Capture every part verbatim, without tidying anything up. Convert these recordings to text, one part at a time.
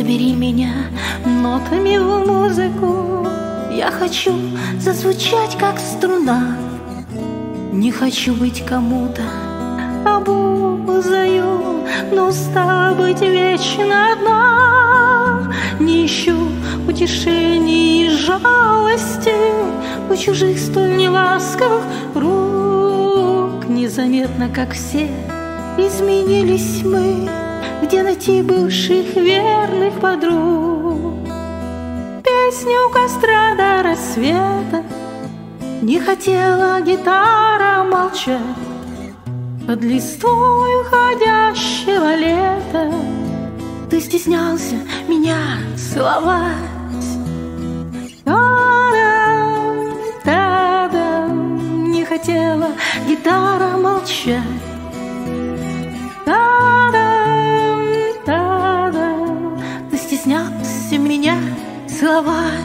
Собери меня нотами в музыку. Я хочу зазвучать, как струна. Не хочу быть кому-то обузою, но устала быть вечно одна. Не ищу утешений и жалости у чужих столь неласковых рук. Незаметно, как все, изменились мы. Где найти бывших верных подруг? Песню у костра до рассвета не хотела гитара молчать. Под листвой уходящего лета ты стеснялся меня целовать. Та-дам, та-дам, не хотела гитара молчать. Та-дам, та-дам, ты стеснялся меня целовать.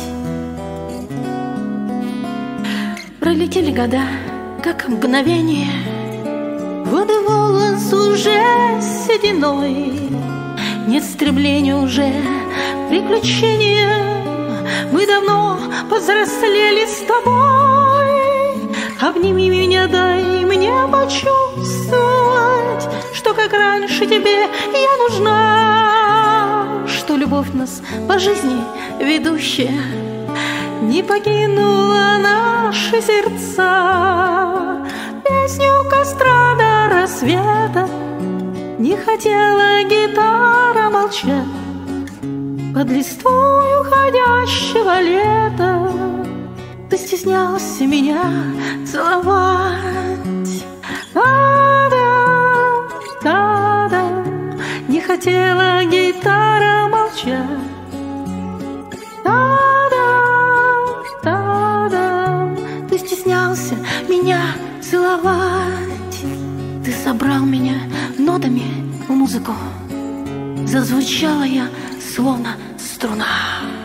Пролетели года, как мгновение. Воды волос уже сединой. Нет стремления уже приключения. Мы давно повзрослели с тобой. Обними меня, дай мне почувствовать, что как раньше тебе я нужна, что любовь нас по жизни ведущая не покинула наши сердца. Песню у костра до рассвета не хотела гитара молчать. Под листвой уходящего лета ты стеснялся меня целовать. Та-дам, та-дам, не хотела гитара молчать. Та-дам, та-дам, ты стеснялся меня целовать. Ты собрал меня нотами в музыку. Зазвучала я, словно струна.